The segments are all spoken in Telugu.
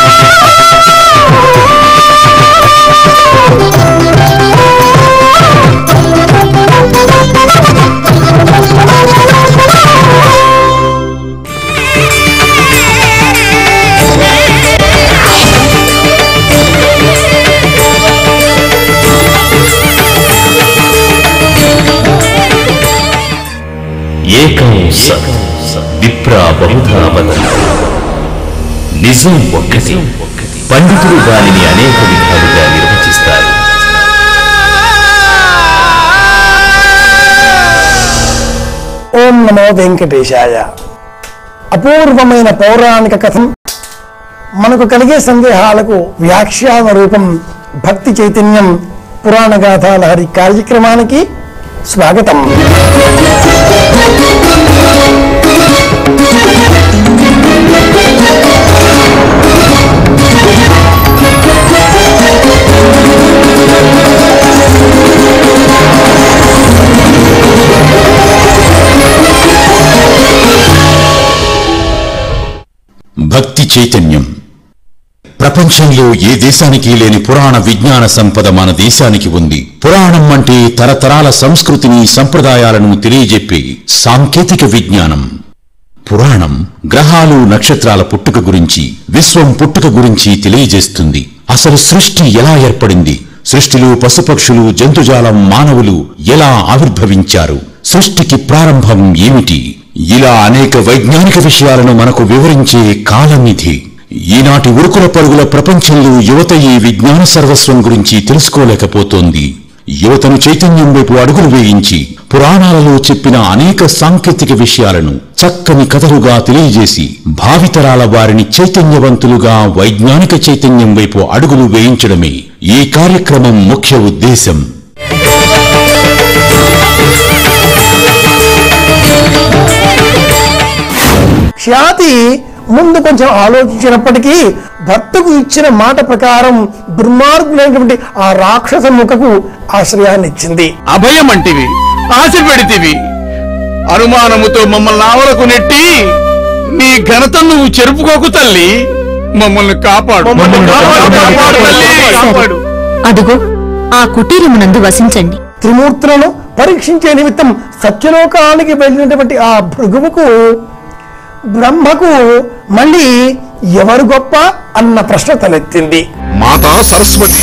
ఏకం సత్ విప్రా బహుధా వదన. నిజం ఒక్కటి, పండితులు దానిని అనేక విధాలుగా నిర్వచిస్తారు. ఓం నమో వెంకటేశాయ. అపూర్వమైన పౌరాణిక కథం, మనకు కలిగే సందేహాలకు వ్యాఖ్యాన రూపం భక్తి చైతన్యం పురాణ గాథాలహరి కార్యక్రమానికి స్వాగతం. భక్తి చైతన్యం. ప్రపంచంలో ఏ దేశానికి లేని పురాణ విజ్ఞాన సంపద మన దేశానికి ఉంది. పురాణం అంటే తరతరాల సంస్కృతిని, సంప్రదాయాలను తెలియజెప్పే సాంకేతిక విజ్ఞానం. పురాణం గ్రహాలు, నక్షత్రాల పుట్టుక గురించి, విశ్వం పుట్టుక గురించి తెలియజేస్తుంది. అసలు సృష్టి ఎలా ఏర్పడింది, సృష్టిలో పశుపక్షులు, జంతుజాలం, మానవులు ఎలా ఆవిర్భవించారు, సృష్టికి ప్రారంభం ఏమిటి, ఇలా అనేక వైజ్ఞానిక విషయాలను మనకు వివరించే కాలనిధి. ఈనాటి ఉరుకుల పరుగుల ప్రపంచంలో యువత ఈ విజ్ఞాన సర్వస్వం గురించి తెలుసుకోలేకపోతోంది. యువతను చైతన్యం వైపు అడుగులు వేయించి పురాణాలలో చెప్పిన అనేక సాంకేతిక విషయాలను చక్కని కథలుగా తెలియజేసి భావితరాల వారిని చైతన్యవంతులుగా వైజ్ఞానిక చైతన్యం వైపు అడుగులు వేయించడమే ఈ కార్యక్రమం ముఖ్య ఉద్దేశం. ఖ్యాతి ముందు కొంచెం ఆలోచించినప్పటికీ భర్తకు ఇచ్చిన మాట ప్రకారం దుర్మార్గులైనటువంటి ఆ రాక్షస ముఖకు ఆశ్రయాన్ని ఇచ్చింది. అభయం అంటివి, ఆశ పెడితివి, అనుమానముతో మమ్మల్ని ఆవలకు నెట్టి నీ ఘనత నువ్వు చెరుపుకోకు తల్లి, మమ్మల్ని కాపాడు. అదుగో ఆ కుటీరమునందు వసించండి. త్రిమూర్తులను పరీక్షించే నిమిత్తం సత్యలోకానికి వెళ్ళినటువంటి ఆ భృగువుకు, బ్రహ్మకు మళ్ళీ ఎవరు గొప్ప అన్న ప్రశ్న తలెత్తింది. మాతా సరస్వతి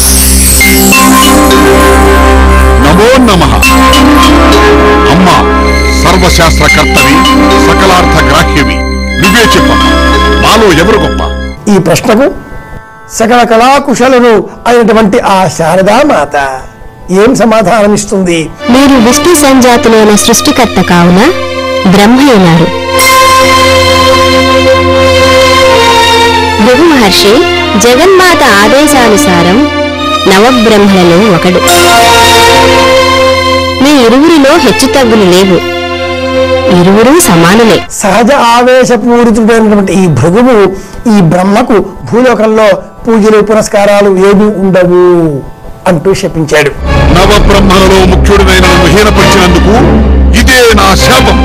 నమో నమః. అమ్మ సర్వశాస్త్రకర్తవి, సకలార్థ గ్రాహ్యవి, నువ్వే చెప్పమ్మా, మాలో ఎవరు గొప్ప? ఈ ప్రశ్నకు సకల కళాకుశలులు అయినటువంటి ఆ శారదామాత ఏం సమాధానం ఇస్తుంది? మీరు విష్ణు సంజాతులైన సృష్టికర్త కావున బ్రహ్మయ్యారు. భృగు మహర్షి జగన్మాత ఆదేశానుసారం నవబ్రహ్మలలో ఒకడు. మీ ఇరువురిలో హెచ్చుతగ్గులు లేవు, ఇరువురు సమానులే. సహజ ఆవేశపూరితుడైనటువంటి ఈ భృగువు ఈ బ్రహ్మకు భూలోకంలో పూజలు పురస్కారాలు ఏమీ ఉండవు అంటూ శపించాడు. నవబ్రహ్మలలో ముఖ్యుడైన నన్ను హీనపరిచినందుకు ఇదే నా శాపం.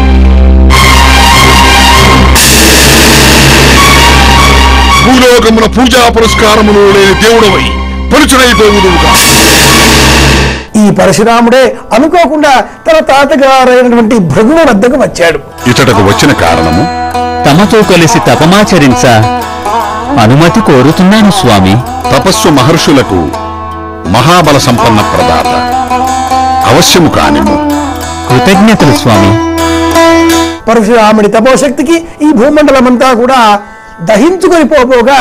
భూలోకమున పూజా పురస్కారములు లేని దేవుడవై పరుచుడైపోవుదువుగా. ఈ పరశురాముడే అనుకోకుండా తన తాతగారైనటువంటి భృగువు వద్దకు వచ్చాడు. ఇతడకు వచ్చిన కారణము, తమతో కలిసి తపమాచరించ అనుమతి కోరుతున్నాను స్వామి. తపస్సు మహర్షులకు మహాబల సంపన్న ప్రదాత, అవశ్యము కానిము. కృతజ్ఞతలు స్వామి. పరశురాముడి తపోశక్తికి ఈ భూమండలమంతా కూడా దహించుకొని పోగా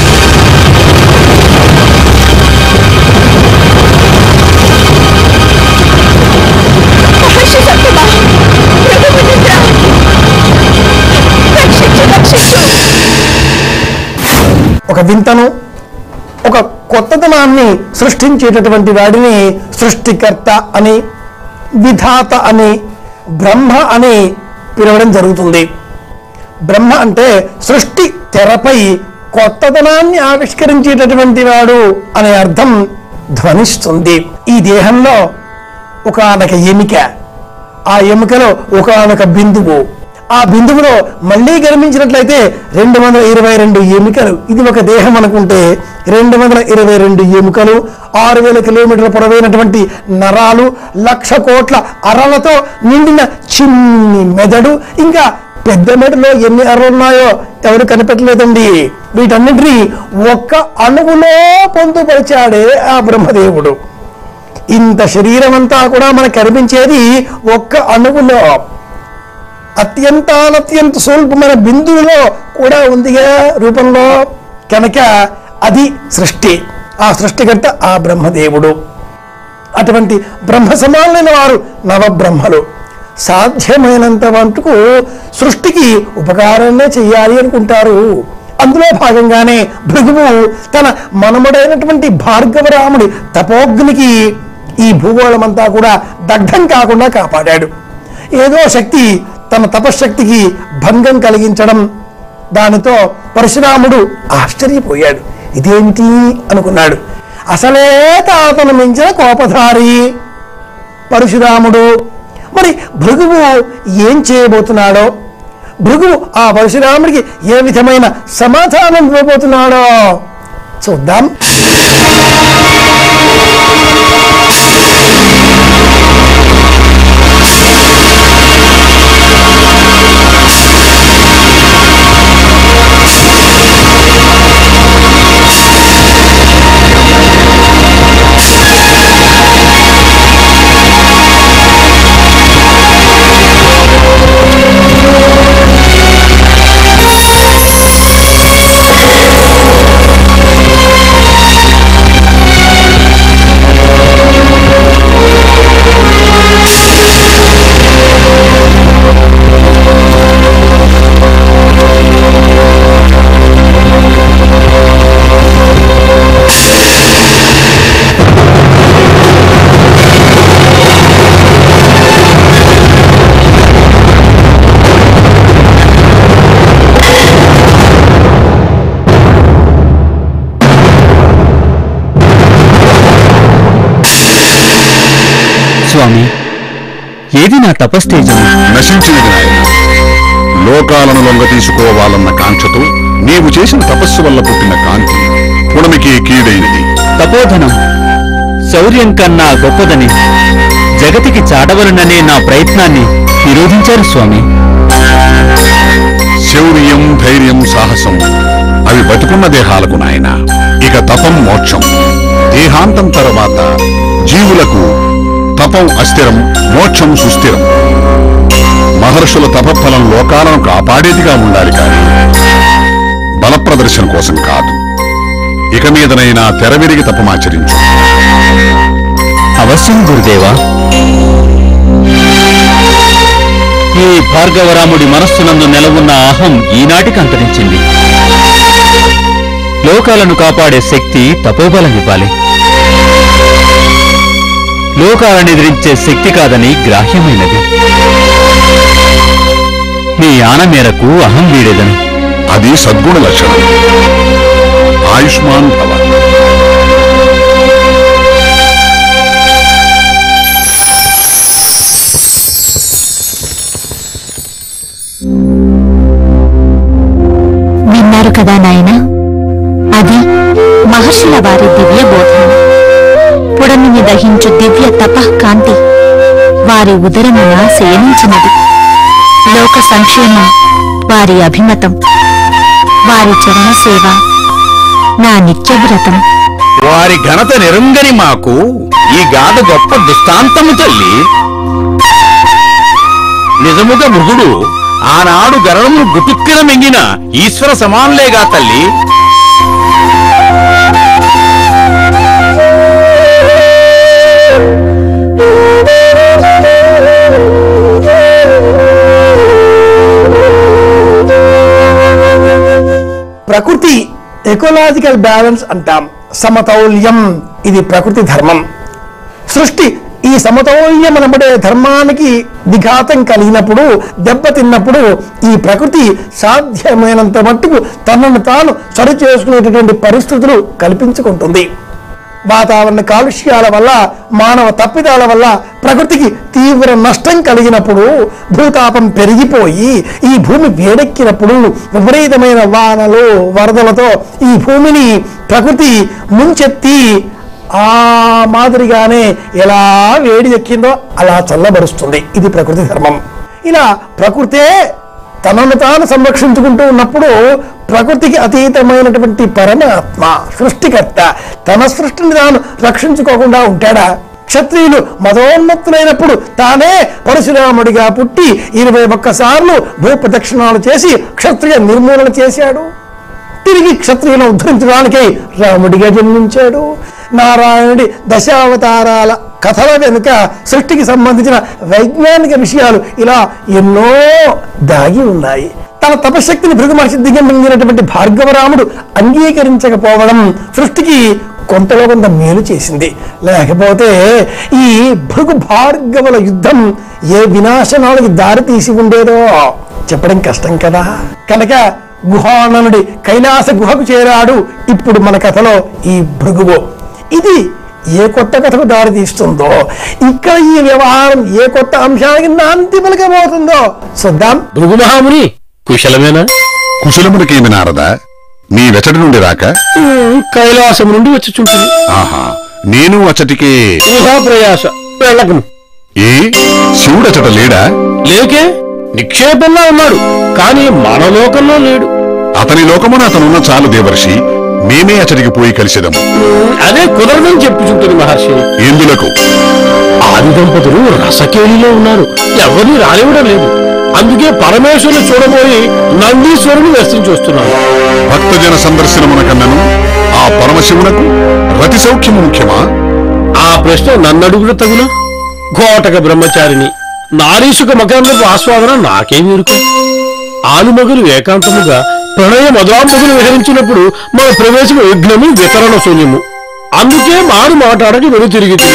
ఒక వింతను, ఒక కొత్తదనాన్ని సృష్టించేటటువంటి వాడిని సృష్టికర్త అని, విధాత అని, బ్రహ్మ అని పిలవడం జరుగుతుంది. బ్రహ్మ అంటే సృష్టి తెరపై కొత్తదనాన్ని ఆవిష్కరించేటటువంటి వాడు అనే అర్థం ధ్వనిస్తుంది. ఈ దేహంలో ఒకానొక ఎముక, ఆ ఎముకలో ఒకానొక బిందువు, ఆ బిందువులో మళ్ళీ గమనించినట్లయితే 222 ఎముకలు. ఇది ఒక దేహం అనుకుంటే 222 ఎముకలు, 6000 కిలోమీటర్ల పొడవైనటువంటి నరాలు, 1,00,000 కోట్ల అరలతో నిండిన చిన్ని మెదడు, ఇంకా పెద్ద మెదడులో ఎన్ని అరలు ఉన్నాయో ఎవరు కనిపెట్టలేదండి. వీటన్నిటినీ ఒక్క అణువులో పొందుపరిచాడే ఆ బ్రహ్మదేవుడు. ఇంత శరీరం అంతా కూడా మనకు కనిపించేది ఒక్క అణువులో, అత్యంత స్వల్పమైన బిందువులో కూడా ఉందిగా రూపంలో. కనుక అది సృష్టి, ఆ సృష్టికర్త ఆ బ్రహ్మదేవుడు. అటువంటి బ్రహ్మ సమానులైన వారు నవబ్రహ్మలు. సాధ్యమైనంత మటుకు సృష్టికి ఉపకారాన్నే చెయ్యాలి అనుకుంటారు. అందులో భాగంగానే భృగువు తన మనముడైనటువంటి భార్గవరాముడి తపోగ్నికి ఈ భూగోళమంతా కూడా దగ్ధం కాకుండా కాపాడాడు. ఏదో శక్తి తన తపశ్శక్తికి భంగం కలిగించడం, దానితో పరశురాముడు ఆశ్చర్యపోయాడు. ఇదేంటి అనుకున్నాడు. అసలే తాతను మించిన కోపధారి పరశురాముడు. మరి భృగువు ఏం చేయబోతున్నాడో, భృగువు ఆ పరశురాముడికి ఏ విధమైన సమాధానం ఇవ్వబోతున్నాడో చూద్దాం. స్వామి, ఏది నా తపస్తేజం? నశించినది నాయన. లోకాలను లొంగ తీసుకోవాలన్న కాంక్షతో నీవు చేసిన తపస్సు వల్ల పుట్టిన కాంతి పుడమికి కీడైనది. తపోధనం శౌర్యం కన్నా గొప్పదని జగతికి చాటవలననే నా ప్రయత్నాన్ని నిరోధించారు స్వామి. శౌర్యం, ధైర్యం, సాహసం అవి బతుకున్న దేహాలకు నాయన. ఇక తపం మోక్షం. దేహాంతం తర్వాత జీవులకు తపం అస్థిరం, మోక్షం సుస్థిరం. మహర్షుల తపఫలం లోకాలను కాపాడేదిగా ఉండాలి కానీ బల ప్రదర్శన కోసం కాదు. ఇక మీదనైనా తెరవిరిగి తపమాచరించు. అవశ్యం గురుదేవా. ఈ భార్గవరాముడి మనస్సునందు నెలవున్న అహం ఈనాటికి అంతరించింది. లోకాలను కాపాడే శక్తి తపోబలమివ్వాలి. లోకాలను ఎదిరించే శక్తి కాదని గ్రాహ్యమైనది. నీ ఆన మేరకు అహం వీడేదను. అది సద్గుణ లక్షణం. ఆయుష్మాన్ భవ. విన్నారు కదా నాయన, అది మహర్షుల వారి దివ్య బోధన. పుడమిని దహించు దివ్య తపఃకాంతి వారి ఉదరమున శయనించినది. లోక సంక్షేమం వారి అభిమతం. వారి చరణ సేవ నా నిత్యవ్రతం. వారి ఘనత నిరంగని మాకు ఈ గాథ గొప్ప దృష్టాంతము తల్లి. నిజముగా మృగుడు ఆనాడు గరళమును గుటుక్కిన మింగిన ఈశ్వర సమానులేగా తల్లి. ప్రకృతి ఎకోలాజికల్ బ్యాలెన్స్ అంటాం. సమతౌల్యం, ఇది ప్రకృతి ధర్మం. సృష్టి ఈ సమతౌల్యం అనబడే ధర్మానికి విఘాతం కలిగినప్పుడు, దెబ్బతిన్నప్పుడు ఈ ప్రకృతి సాధ్యమైనంత మట్టుకు తనను తాను సరి చేసుకునేటటువంటి పరిస్థితులు కల్పించుకుంటుంది. వాతావరణ కాలుష్యాల వల్ల, మానవ తప్పిదాల వల్ల ప్రకృతికి తీవ్ర నష్టం కలిగినప్పుడు, భూతాపం పెరిగిపోయి ఈ భూమి వేడెక్కినప్పుడు విపరీతమైన వానలు వరదలతో ఈ భూమిని ప్రకృతి ముంచెత్తి ఆ మాదిరిగానే ఎలా వేడి ఎక్కిందో అలా చల్లబరుస్తుంది. ఇది ప్రకృతి ధర్మం. ఇలా ప్రకృతే తనను తాను సంరక్షించుకుంటూ ఉన్నప్పుడు ప్రకృతికి అతీతమైనటువంటి పరమాత్మ సృష్టికర్త తన సృష్టిని తాను రక్షించుకోకుండా ఉంటాడా? క్షత్రియులు మదోన్నతులైనప్పుడు తానే పరశురాముడిగా పుట్టి 21 సార్లు భూప్రదక్షిణాలు చేసి క్షత్రియ నిర్మూలన చేశాడు. తిరిగి క్షత్రియులను ఉద్ధరించడానికి రాముడిగా జన్మించాడు. నారాయణుడి దశావతారాల కథల వెనుక సృష్టికి సంబంధించిన వైజ్ఞానిక విషయాలు ఇలా ఎన్నో దాగి ఉన్నాయి. తన తపశక్తిని భృగు మహర్షి దిగమింగినటువంటి భార్గవరాముడు అంగీకరించకపోవడం సృష్టికి కొంతలో కొంత మేలు చేసింది. లేకపోతే ఈ భృగు భార్గవుల యుద్ధం ఏ వినాశనాలకు దారి తీసి ఉండేదో చెప్పడం కష్టం కదా. కనుక గుహాననుడి కైలాస గుహకు చేరాడు ఇప్పుడు మన కథలో ఈ భృగువు. ఇది ఏ కొత్త కథకు దారి తీస్తుందో, ఇక్కడ ఈ వ్యవహారం ఏ కొత్త అంశానికి నాంది పలకబోతుందో చూద్దాం. భృగు మహాముని కుశలమేనా? కుశలముడికేమి నారదా, నీ వెచటి నుండి రాక? కైలాసం నుండి వచ్చుచుంటుంది. ఆహా, నేను అచ్చటికే ప్రయాస వెళ్ళకను. ఏ శివుడచట లేడా? లేకే, నిక్షేపంగా ఉన్నాడు, కాని మన లోకంలో లేడు. అతని లోకమున అతనున్న చాలు దేవర్షి, మేమే అచ్చటికి పోయి కలిసేదము. అదే కుదరదని చెప్పుచుంటుంది మహర్షి. ఎందులకు? ఆది దంపతులు రసకేలిలో ఉన్నారు, ఎవరిని రానివ్వడం లేదు. అందుకే పరమేశ్వరుని చూడబోయి నందీశ్వరుని దర్శించి వస్తున్నారు. భక్తజన సందర్శనమున కన్నను ఆ పరమశివునకు రతి సౌఖ్యము ముఖ్యమా? ఆ ప్రశ్న నన్నడుగుడు తగున. ఘోటక బ్రహ్మచారిని నారీసుక మకరంలో ఆస్వాదన నాకేం ఎరుక. ఆలుమగలు ఏకాంతముగా ప్రణయ మధురాంబగులు విహరించినప్పుడు మన ప్రవేశము యజ్ఞము వితరణ శూన్యము. అందుకే మారు మాట్లాడకి వెను తిరిగి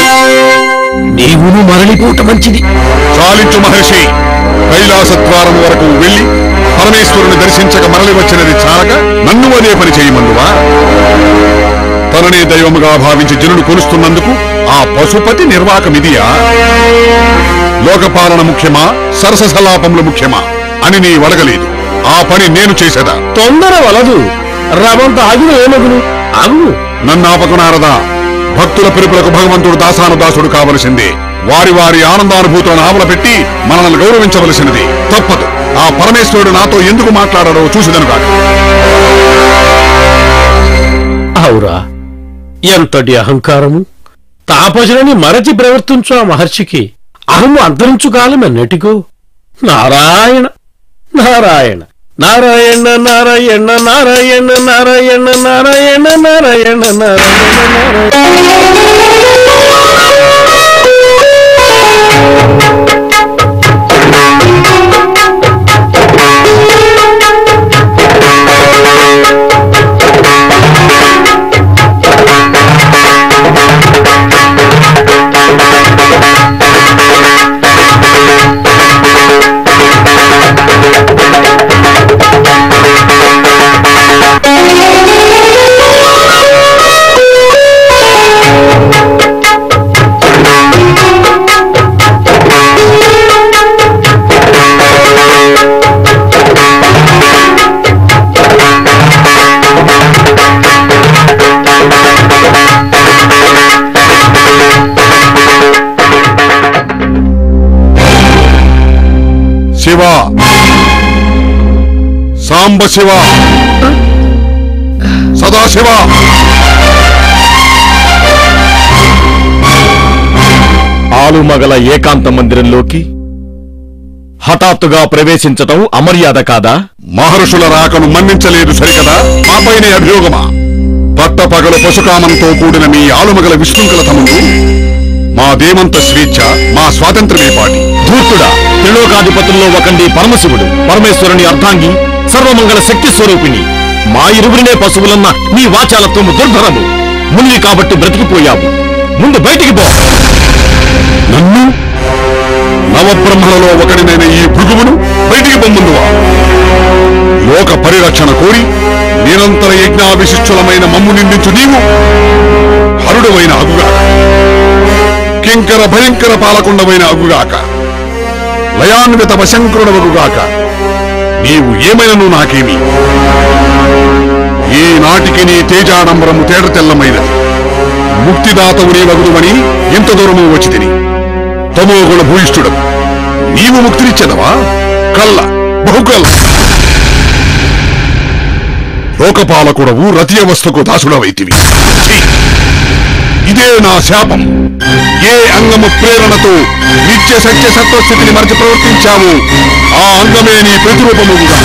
నీవును మరలిపోట మంచిది. చాలించు మహర్షి, కైలాసద్వారం వరకు వెళ్లి పరమేశ్వరుని దర్శించక మరలి వచ్చినది చాలక నన్ను అదే పని చేయమందువా? తననే దైవముగా భావించి జనుడు కొలుస్తున్నందుకు ఆ పశుపతి నిర్వాకమిదియా? లోకపాలన ముఖ్యమా, సరసలాపములు ముఖ్యమా అని నీ వడగలేదు. ఆ పని నేను చేసేదా? తొందర వలదు, రవంత ఆగిన ఏమగును. అగు నన్ను ఆపకునారదా. భక్తుల పిలుపులకు భగవంతుడు దాసానుదాసుడు కావలసిందే. వారి వారి ఆనందానుభూతులను ఆవల పెట్టి మనల్ని గౌరవించవలసినది. తప్పదు. ఆ పరమేశ్వరుడు నాతో ఎందుకు మాట్లాడారో చూసిదను కాక. అవురా, ఎంతటి అహంకారము! తాపసులని మరచి ప్రవర్తించు ఆ మహర్షికి అహము అంతరించు కాలం ఎన్నటికో. నారాయణ నారాయణ నారాయణ నారాయణ నారాయణ నారాయణ నారాయణ నారాయణ నారాయణ. శివ, సాంబ శివ, సదాశివ, ఆలుమగల ఏకాంత మందిరంలోకి హఠాత్తుగా ప్రవేశించటం అమర్యాద కాదా? మహర్షుల రాకను మన్నించలేదు సరికదా? మాపైనే అభియోగమా? పట్టపగలు పశుకామంతో కూడిన మీ ఆలుమగల విశృంఖలత ముందు మా దేమంత స్వేచ్ఛ, మా స్వాతంత్ర్యమే పాటి. ధూర్తుడా, త్రిలోకాధిపతుల్లో ఒకండి పరమశివుడు, పరమేశ్వరుని అర్ధాంగి, సర్వమంగళ శక్తి స్వరూపిణి. మా ఇరువురినే పశువులన్న నీ వాచాలత్వము దుర్ధరము. మునివి కాబట్టి బ్రతికిపోయావు. ముందు బయటికి పో. నన్ను నవబ్రహ్మలలో ఒకడినైన ఈ భృగువును బయటికి పొమ్ముందువా? లోక పరిరక్షణ కోరి నిరంతర యజ్ఞావిశిష్టులమైన మమ్ము నిందించు నీవు హరుడవైన అగుగాక, కింకర భయంకర పాలకుండవైన అగుగాక, లయాన్విత వశంకరుడవగుగాక, నీవు ఏమైనను నాకేమి. ఈనాటికి నీ తేజాడంబరము తేడ తెల్లమైనది. ముక్తిదాతవు నీ వగుదువని ఇంత దూరము వచ్చి తిని తమోగుణ భూయిష్ఠుడు నీవు ముక్తినిచ్చెదవా? కల్ల, బహుకల్ల. లోకపాలకుడవు రతియవస్థకు దాసుడవైతివి. ఇదే నా శాపం. ఏ అంగము ప్రేరణతో నిత్య సత్య సత్వస్థితిని మరచి ప్రవర్తించావు, ఆ అంగమే నీ ప్రతిరూపముగా,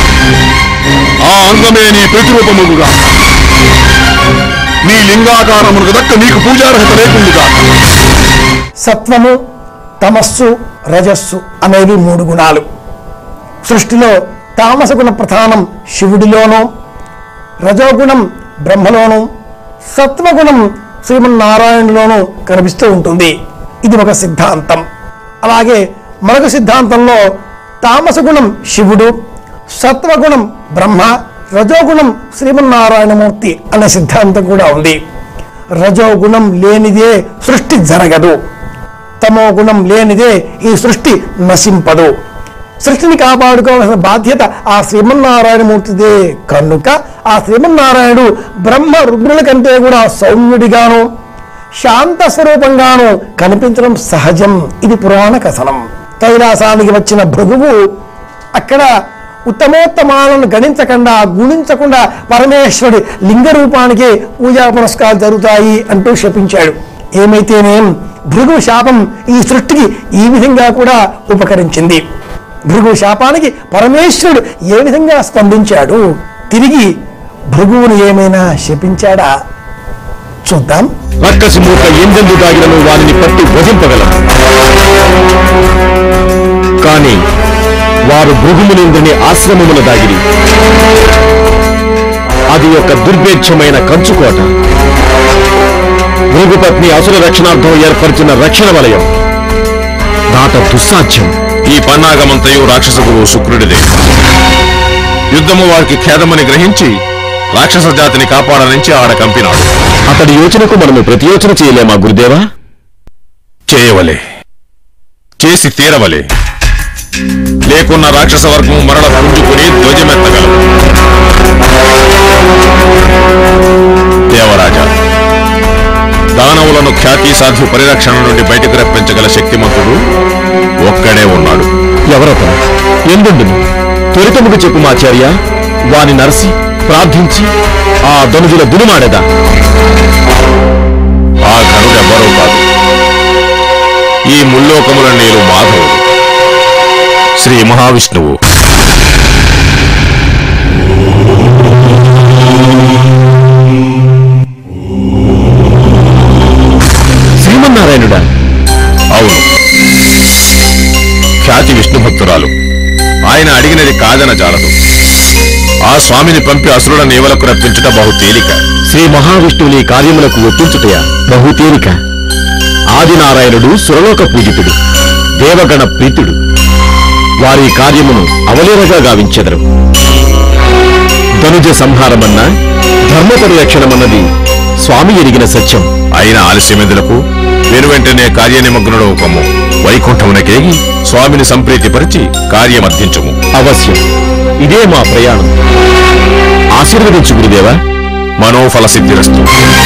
నీ లింగాకారమునకు దక్క నీకు పూజార్హత లేకుండుగా. సత్వము, తమస్సు, రజస్సు అనేవి 3 గుణాలు. సృష్టిలో తామస గుణ ప్రధానం శివుడిలోనూ, రజోగుణం బ్రహ్మలోనూ, సత్వగుణం శ్రీమన్నారాయణులోనూ కనిపిస్తూ ఉంటుంది. ఇది ఒక సిద్ధాంతం. అలాగే మరొక సిద్ధాంతంలో తామస గుణం శివుడు, సత్వగుణం బ్రహ్మ, రజోగుణం శ్రీమన్నారాయణమూర్తి అనే సిద్ధాంతం కూడా ఉంది. రజోగుణం లేనిదే సృష్టి జరగదు, తమో గుణం లేనిదే ఈ సృష్టి నశింపదు. సృష్టిని కాపాడుకోవాల్సిన బాధ్యత ఆ శ్రీమన్నారాయణమూర్తిదే. కనుక ఆ శ్రీమన్నారాయణుడు బ్రహ్మ రుద్రుల కంటే కూడా సౌమ్యుడిగాను శాంత స్వరూపంగాను కనిపించడం సహజం. ఇది పురాణ కథనం. కైలాసానికి వచ్చిన భృగువు అక్కడ ఉత్తమోత్తమాలను గణించకుండా గుణించకుండా పరమేశ్వరుడి లింగ రూపానికి పూజా పునస్కారాలు జరుగుతాయి అంటూ శపించాడు. ఏమైతేనేం భృగు శాపం ఈ సృష్టికి ఈ విధంగా కూడా ఉపకరించింది. భృగు శాపానికి పరమేశ్వరుడు ఏ విధంగా స్పందించాడు, తిరిగి భృగువును ఏమైనా శపించాడా చూద్దాం. రక్కసి మూక ఎందెందు దాగిలను వారిని పట్టి వధింపగలం. కాని వారు భృగుమునింద్రుని ఆశ్రమమున దాగిరి. అది ఒక దుర్భేద్యమైన కంచుకోట. భృగుపత్ని అసుర రక్షణార్థం ఏర్పరిచిన రక్షణ వలయం దాట దుస్సాధ్యం. ఈ పన్నాగమంతయు రాక్షస గురువు శుక్రుడిదే. యుద్ధము వారికి ఖేదమని గ్రహించి రాక్షస జాతిని కాపాడనించి ఆడ కంపినాడు. అతడి యోచనకు మనము ప్రతియోచన చేయలేమా గురుదేవా? చేయవలే, చేసి తీరవలే. లేకున్న రాక్షస వర్గము మరల పుంజుకుని ధ్వజమెత్తగలవు. దేవరాజా, దానవులను ఖ్యాతి సాధ్య పరిరక్షణ నుండి బయటకు రప్పించగల శక్తిమంతుడు ఒక్కడే ఉన్నాడు. ఎవరతను? ఎందుండు? త్వరితముకు చెప్పు మాచార్య. వాని నరసి ప్రార్థించి ఆ ధనుజుల దునుమాడేదా? ఆ ఘనుడెవ్వరూ కాదు, ఈ ముల్లోకముల నీరు మాధవుడు, శ్రీ మహావిష్ణువు. శ్రీమన్నారాయణుడా? అవును, ఖ్యాతి విష్ణు భక్తురాలు. ఆయన అడిగినది కాదన జాలదు. ఆ స్వామిని పంపి అసురుల నీవలకు రప్పించుట బహు తేలిక. శ్రీ మహావిష్ణువుని కార్యములకు ఒప్పించుటయా బహు తేలిక. ఆదినారాయణుడు సురలోక పూజితుడు, దేవగణ ప్రీతుడు. వారి కార్యమును అవలేరగా గావించెదరు. ధనుజ సంహారమన్నా ధర్మ పరిరక్షణమన్నది స్వామి ఎరిగిన సత్యం. అయిన ఆలస్యమెదులకు వెనువెంటనే కార్యనిమగ్నుడు కమ్ము. వైకుంఠమునకేగి స్వామిని సంప్రీతిపరిచి కార్యమర్థించుము. అవశ్యం. ఇదే మా ప్రయాణం. ఆశీర్వదించు గురుదేవా. మనోఫల సిద్ధిరస్తు.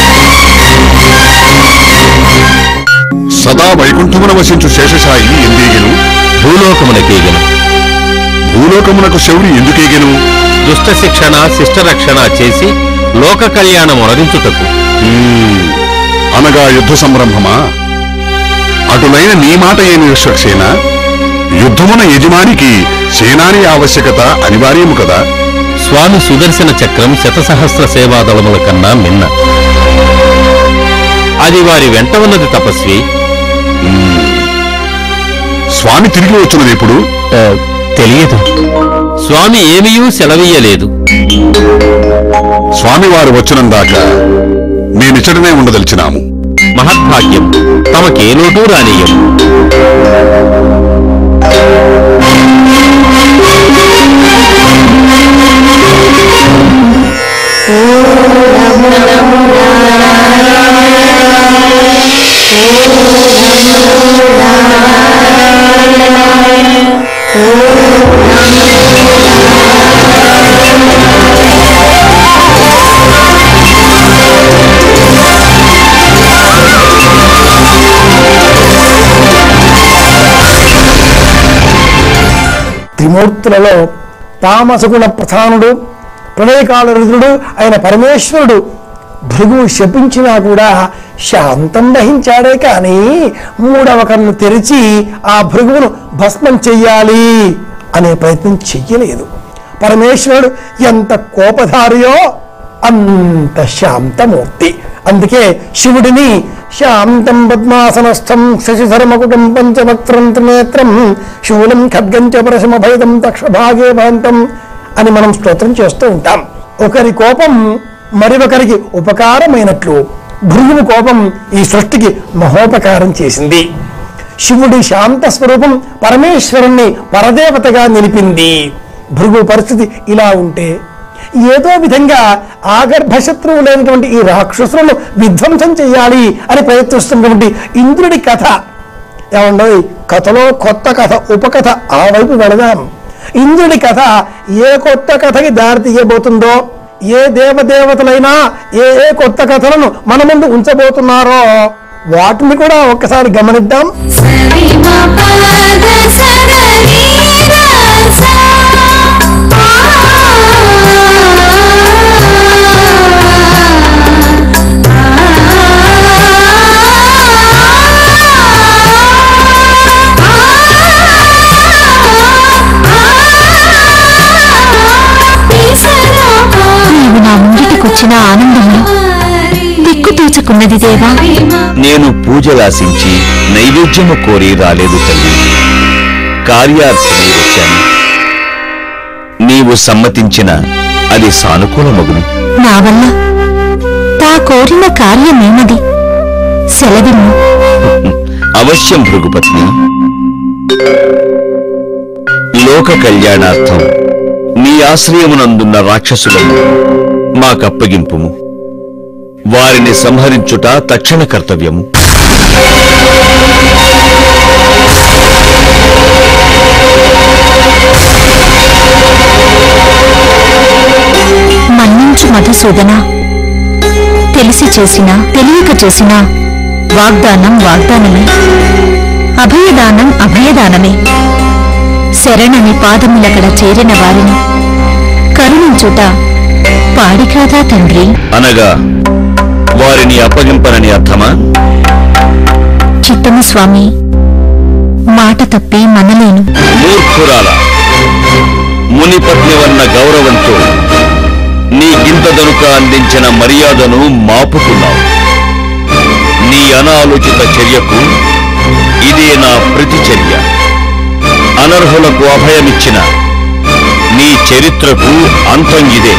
సదా వైకుంఠమున వసించు శేషశాయి ఎందుగెను? భూలోకమునకేగెను. భూలోకమునకు శౌరి ఎందుకేగెను? దుష్ట శిక్షణ శిష్ట రక్షణ చేసి లోక కళ్యాణం అనరించుటకు. అనగా యుద్ధ సంరంభమా? అటులైన నీ మాట ఏమి విశ్వక్సేన? యుద్ధమున యజమానికి సేనాని ఆవశ్యకత అనివార్యము కదా. స్వామి సుదర్శన చక్రం శతసహస్ర సేవాదళముల కన్నా మిన్న. అది వారి వెంట ఉన్నది తపస్వి. స్వామి తిరిగి వచ్చినది ఎప్పుడు? తెలియదు. స్వామి ఏమీయూ సెలవీయలేదు. స్వామివారు వచ్చినందాకా మేమిచ్చటనే ఉండదలిచినాము. మహద్భాగ్యం. తమకే లోటు రానీయం. ఓం నమో నారాయణ త్రిమూర్తులలో తామసగుణ ప్రధానుడు ప్రళయకాల రుద్రుడు అయిన పరమేశ్వరుడు భృగువు శపించినా కూడా శాంతం వహించాడే కానీ మూడవ కన్ను తెరిచి ఆ భృగువును భస్మం చెయ్యాలి అనే ప్రయత్నం చెయ్యలేదు. పరమేశ్వరుడు ఎంత కోపధారియో అంత శాంతమూర్తి. అందుకే శివుడిని శాంతం పద్మాసనస్థం శశిధర్మకుటం పంచవక్త్రం త్రినేత్రం శూలం ఖడ్గం చ పరశమభైదం దక్షభాగే భాంతం అని మనం స్తోత్రం చేస్తూ ఉంటాం. ఒకరి కోపం మరి ఒకరికి ఉపకారమైనట్లు భృగువు కోపం ఈ సృష్టికి మహోపకారం చేసింది. శివుడి శాంత స్వరూపం పరమేశ్వరుణ్ణి పరదేవతగా నిలిపింది. భృగు పరిస్థితి ఇలా ఉంటే ఏదో విధంగా ఆగర్భశత్రువు లేనటువంటి ఈ రాక్షసులను విధ్వంసం చేయాలి అని ప్రయత్నిస్తున్నటువంటి ఇంద్రుడి కథ ఏమండో కథలో కొత్త కథ ఉపకథ ఆ వైపు వెళదాం. ఇంద్రుడి కథ ఏ కొత్త కథకి దారి తీయబోతుందో, ఏ దేవదేవతలైనా ఏ కొత్త కథలను మన ముందు ఉంచబోతున్నారో వాటిని కూడా ఒక్కసారి గమనిద్దాం. వచ్చిన ఆనందంలో దిక్కు తీర్చుకున్నది దేవా. నేను పూజలాశించి నైవేద్యము కోరి రాలేదు తల్లి, కార్యార్థమై వచ్చాను. నీవు సమ్మతించిన అది సానుకూలమగును. నా వల్ల తా కోరిన కార్యమేమది సెలవిమ్ము. అవశ్యం భృగుపత్ని. లోక కళ్యాణార్థం నీ ఆశ్రయమునందున్న రాక్షసులను మాకప్పగింపుము. వారిని సంహరించుట తక్షణ కర్తవ్యము. మన్నించు మధుసూదన, తెలిసి చేసినా తెలియక చేసినా వాగ్దానం వాగ్దానమే, అభయదానం అభయదానమే. శరణని పాదములకడ చేరిన వారిని కరుణించుట పాడికాదా తండ్రి? అనగా వారిని అప్పగింపనని అర్థమా? చిత్తము స్వామి, మాట తప్పి మనలేను. మూర్ఖురాల, మునిపత్ని వన్న గౌరవంతో నీ గింతదనుక అందించిన మర్యాదను మాపుకున్నావు. నీ అనాలోచిత చర్యకు ఇదే నా ప్రతిచర్య. అనర్హులకు అభయమిచ్చిన నీ చరిత్రకు అంతం ఇదే.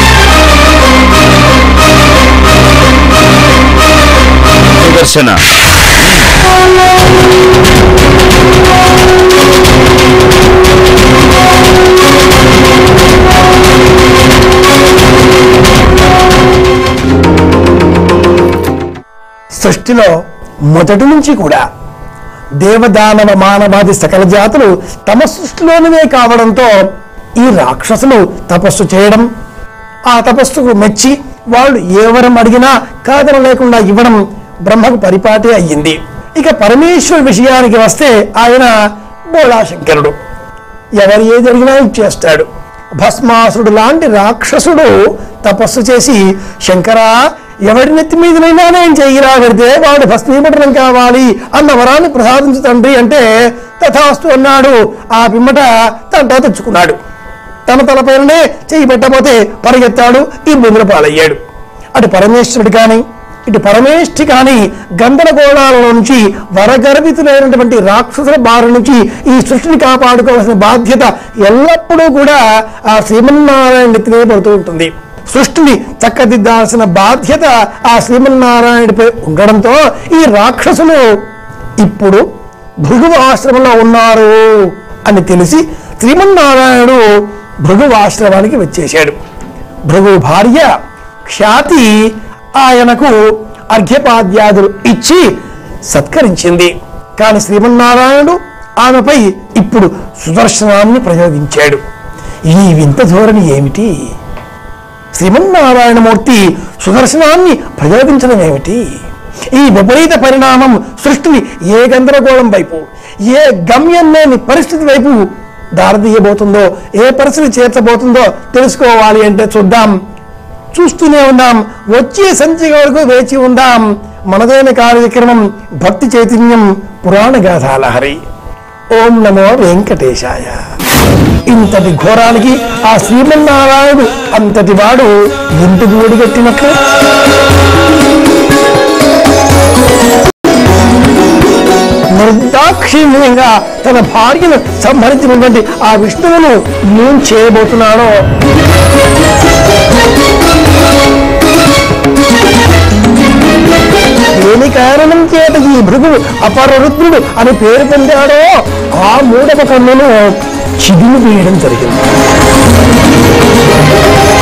సుదర్శన, సృష్టిలో మొదటి నుంచి కూడా దేవదానవ మానవాది సకల జాతులు తమ సృష్టిలోనివే కావడంతో ఈ రాక్షసులు తపస్సు చేయడం, ఆ తపస్సుకు మెచ్చి వాళ్ళు ఏ వరం అడిగినా కాదన లేకుండా ఇవ్వడం బ్రహ్మకు పరిపాటి అయ్యింది. ఇక పరమేశ్వరు విషయానికి వస్తే ఆయన బోళాశంకరుడు, ఎవరు ఏది అడిగినా ఇచ్చేస్తాడు. భస్మాసురుడు లాంటి రాక్షసుడు తపస్సు చేసి శంకరా ఎవరి నెత్తి మీదనైనా నేను చెయ్యిరా పెడితే వాడు భస్మీపటనం కావాలి అన్న వరాన్ని ప్రసాదించు తండ్రి అంటే తథాస్తు అన్నాడు. ఆ పిమ్మట తంటా తెచ్చుకున్నాడు. తన తలపైననే చెయ్యి పెట్టబోతే పరిగెత్తాడు, ఇబ్బందుల పాలయ్యాడు. అటు పరమేశ్వరుడు కానీ ఇటు పరమేష్ఠి కానీ గంధరగోళాల నుంచి వరగర్భితులైనటువంటి రాక్షసుల బారి నుంచి ఈ సృష్టిని కాపాడుకోవాల్సిన బాధ్యత ఎల్లప్పుడూ కూడా ఆ శ్రీమన్నారాయణ నెత్తినే పడుతూ ఉంటుంది. సృష్టిని చక్కదిద్దాల్సిన బాధ్యత ఆ శ్రీమన్నారాయణుడిపై ఉండడంతో ఈ రాక్షసులు ఇప్పుడు భృగువు ఆశ్రమంలో ఉన్నారు అని తెలిసి శ్రీమన్నారాయణుడు భృగువు ఆశ్రమానికి వచ్చేశాడు. భృగువు భార్య ఖ్యాతి ఆయనకు అర్ఘ్యపాద్యాదులు ఇచ్చి సత్కరించింది. కాని శ్రీమన్నారాయణుడు ఆమెపై ఇప్పుడు సుదర్శనాన్ని ప్రయోగించాడు. ఈ వింత ధోరణి ఏమిటి? శ్రీమన్నారాయణమూర్తి సుదర్శనాన్ని ప్రయోగించడం ఏమిటి? ఈ విపరీత పరిణామం సృష్టిని ఏ గందరగోళం వైపు, ఏ గమ్యం లేని పరిస్థితి వైపు దారితీయబోతుందో, ఏ పరిస్థితి చేర్చబోతుందో తెలుసుకోవాలి అంటే చూస్తూనే ఉందాం. వచ్చే సంచిక వరకు వేచి ఉందాం. మనదైన కార్యక్రమం భక్తి చైతన్యం పురాణ గాథాలహరి. ఓం నమో వెంకటేశాయ. ఇంతటి ఘోరానికి ఆ శ్రీమన్నారాయణుడు అంతటి వాడు ఎందుకు ఒడిగట్టినట్లు? నిర్దాక్షిణ్యంగా తన భార్యను సంహరించినటువంటి ఆ విష్ణువును ఏం చేయబోతున్నాడో దేని కారణం చేత ఈ భృగువు అపరరుద్రుడు అని పేరు పొందాడో ఆ మూడవ కన్నును చిదిమి వేయడం జరిగింది.